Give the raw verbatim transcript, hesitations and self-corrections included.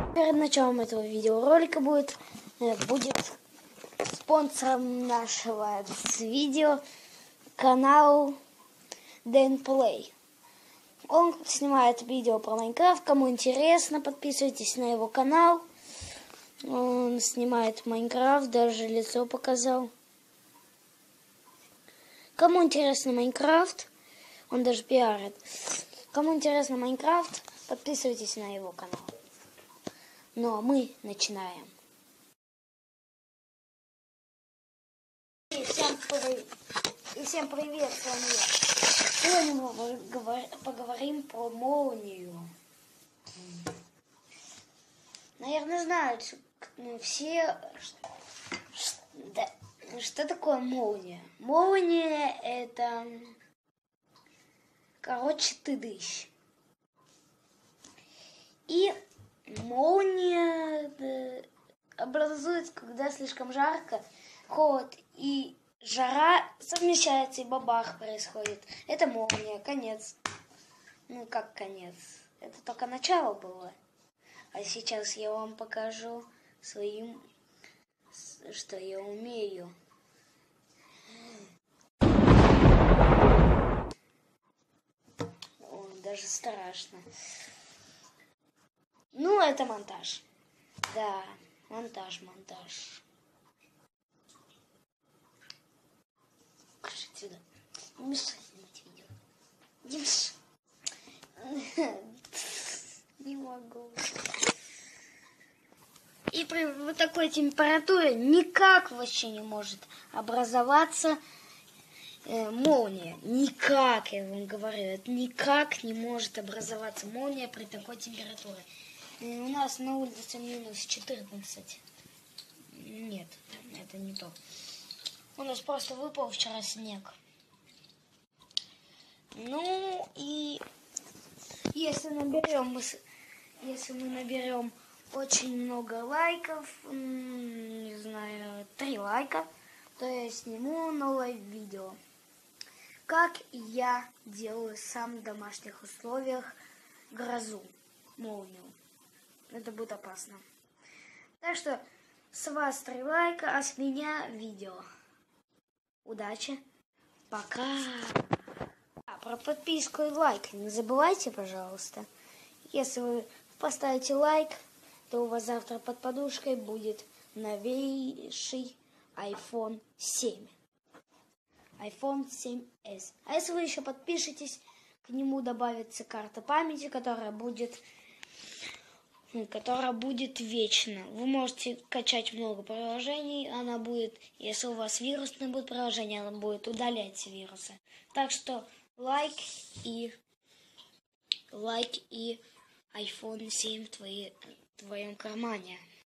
Перед началом этого видеоролика будет, будет спонсором нашего видео канал Дэнплей. Он снимает видео про Майнкрафт. Кому интересно, подписывайтесь на его канал. Он снимает Майнкрафт, даже лицо показал. Кому интересно Майнкрафт, он даже пиарит. Кому интересно Майнкрафт, подписывайтесь на его канал. Ну а мы начинаем. И всем, при... И всем привет, с вами я. Сегодня мы говор... поговорим про молнию. Наверное, знают все, да, что такое молния. Молния — это, короче, тыдыщ. И молния образуется, когда слишком жарко, холод и жара совмещаются, и бабах происходит. Это молния, конец. Ну, как конец? Это только начало было. А сейчас я вам покажу своим, что я умею. О, даже страшно. Ну, это монтаж. Да, монтаж, монтаж. Покажи отсюда. Не мешай снимать видео. Не мешай. Не могу. И при вот такой температуре никак вообще не может образоваться э, молния. Никак, я вам говорю, это никак не может образоваться молния при такой температуре. И у нас на улице минус четырнадцать. Нет, это не то. У нас просто выпал вчера снег. Ну и если наберем, если мы наберем очень много лайков, не знаю, три лайка, то я сниму новое видео. Как я делаю сам в домашних условиях грозу, молнию. Это будет опасно. Так что с вас три лайка, а с меня видео. Удачи. Пока. А, про подписку и лайк не забывайте, пожалуйста. Если вы поставите лайк, то у вас завтра под подушкой будет новейший айфон семь. айфон семь эс. А если вы еще подпишетесь, к нему добавится карта памяти, которая будет, которая будет вечно. Вы можете качать много приложений, она будет, если у вас вирусные будут приложения, она будет удалять вирусы. Так что лайк и лайк и айфон семь в твоей в твоем кармане.